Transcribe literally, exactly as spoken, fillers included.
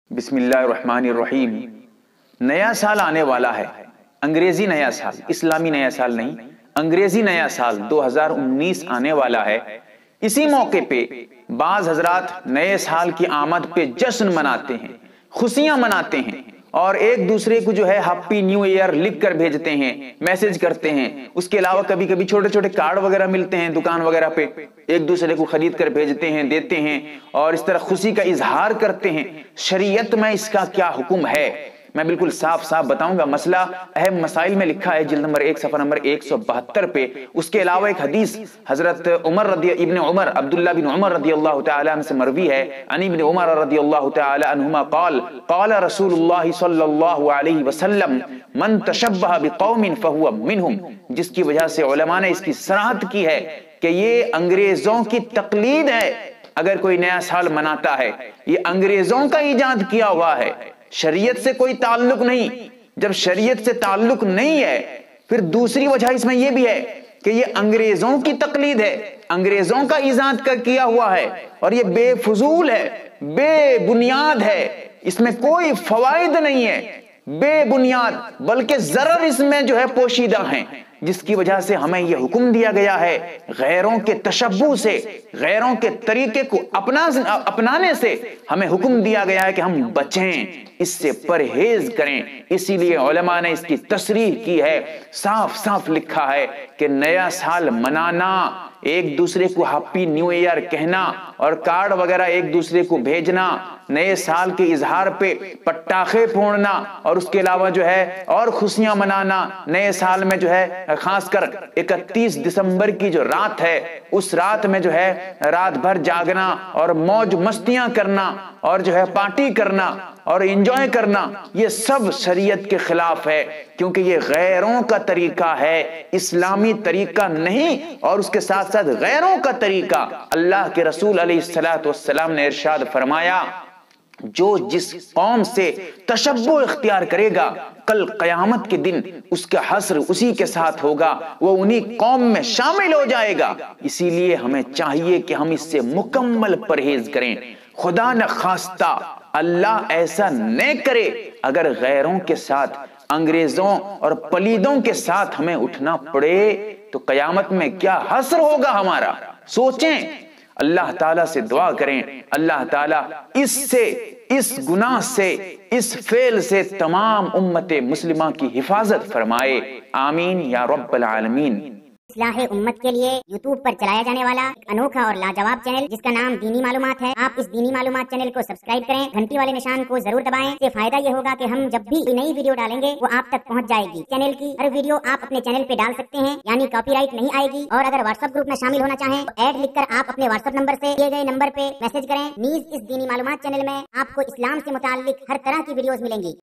بسم اللہ الرحمن الرحیم۔ نیا سال آنے والا ہے، انگریزی نیا سال، اسلامی نیا سال نہیں، انگریزی نیا سال دو ہزار انیس آنے والا ہے۔ اسی موقع پہ بعض حضرات نئے سال کی آمد پہ جشن مناتے ہیں، خوشیاں مناتے ہیں اور ایک دوسرے کو جو ہے ہیپی نیو ایئر لکھ کر بھیجتے ہیں، میسج کرتے ہیں۔ اس کے علاوہ کبھی کبھی چھوٹے چھوٹے کارڈ وغیرہ ملتے ہیں دکان وغیرہ پہ، ایک دوسرے کو خرید کر بھیجتے ہیں، دیتے ہیں اور اس طرح خوشی کا اظہار کرتے ہیں۔ شریعت میں اس کا کیا حکم ہے میں بالکل صاف صاف بتاؤں گا۔ مسئلہ اہم مسائل میں لکھا ہے جلد نمبر ایک صفحہ نمبر ایک سو بہتر پہ۔ اس کے علاوہ ایک حدیث حضرت عمر رضی ابن عمر عبداللہ بن عمر رضی اللہ تعالی عنہ سے مروی ہے، عن ابن عمر رضی اللہ تعالی عنہما قال قال رسول اللہ صلی اللہ علیہ وسلم من تشبہ بقوم فہو منہم، جس کی وجہ سے علماء نے اس کی صراحت کی ہے کہ یہ انگریزوں کی تقلید ہے۔ اگر کوئی نیا سال مناتا ہے یہ انگریزوں کا ایجاد کیا ہوا ہے، شریعت سے کوئی تعلق نہیں۔ جب شریعت سے تعلق نہیں ہے پھر دوسری وجہ اس میں یہ بھی ہے کہ یہ انگریزوں کی تقلید ہے، انگریزوں کا ایجاد کا کیا ہوا ہے اور یہ بے فضول ہے، بے بنیاد ہے، اس میں کوئی فوائد نہیں ہے، بے بنیاد، بلکہ ضرر اس میں جو ہے پوشیدہ ہیں، جس کی وجہ سے ہمیں یہ حکم دیا گیا ہے غیروں کے تشبہ سے، غیروں کے طریقے کو اپنا اپنانے سے ہمیں حکم دیا گیا ہے کہ ہم بچیں، اس سے پرہیز کریں۔ اسی لیے علماء نے اس کی تصریح کی ہے، صاف صاف لکھا ہے کہ نیا سال منانا، ایک دوسرے کو ہیپی نیو ایئر کہنا اور کارڈ وغیرہ ایک دوسرے کو بھیجنا، نئے سال کے اظہار پہ پٹاخے پھوڑنا اور اس کے علاوہ جو ہے اور خوشیاں منانا، نئے سال میں جو ہے خاص کر اکتیس دسمبر کی جو رات ہے اس رات میں جو ہے رات بھر جاگنا اور موج مستیاں کرنا اور جو ہے پارٹی کرنا اور انجوائے کرنا، یہ سب شریعت کے خلاف ہے، کیونکہ یہ غیروں کا طریقہ ہے، اسلامی طریقہ نہیں۔ اور اس کے ساتھ ساتھ غیروں کا طریقہ، اللہ کے رسول علیہ الصلوۃ والسلام نے ارشاد فرمایا جو جس قوم سے تشبہ اختیار کرے گا کل قیامت کے دن اس کا حشر اسی کے ساتھ ہوگا، وہ انہی قوم میں شامل ہو جائے گا۔ اسی لیے ہمیں چاہیے کہ ہم اس سے مکمل پرہیز کریں۔ خدا نہ خواستہ اللہ ایسا نہ کرے اگر غیروں کے ساتھ، انگریزوں اور پلیدوں کے ساتھ ہمیں اٹھنا پڑے تو قیامت میں کیا حشر ہوگا ہمارا، سوچیں۔ اللہ تعالیٰ سے دعا کریں اللہ تعالیٰ اس سے، اس گناہ سے، اس فعل سے تمام امت مسلمہ کی حفاظت فرمائے، آمین یا رب العالمین۔ اصلاح امت کے لیے یوٹیوب پر چلایا جانے والا ایک انوکھا اور لاجواب چینل جس کا نام دینی معلومات ہے، آپ اس دینی معلومات چینل کو سبسکرائب کریں، گھنٹی والے نشان کو ضرور دبائیں۔ اس سے فائدہ یہ ہوگا کہ ہم جب بھی نئی ویڈیو ڈالیں گے وہ آپ تک پہنچ جائے گی۔ چینل کی ہر ویڈیو آپ اپنے چینل پہ ڈال سکتے ہیں، یعنی کاپی رائٹ نہیں آئے گی۔ اور اگر واٹس ایپ گروپ میں شامل ہونا چاہیں تو ایڈ لکھ کر آپ اپنے واٹس ایپ نمبر سے دیے گئے نمبر پہ میسج کریں۔ نیز اس دینی معلومات چینل میں آپ کو اسلام سے متعلق ہر طرح کی ویڈیوز ملیں گی۔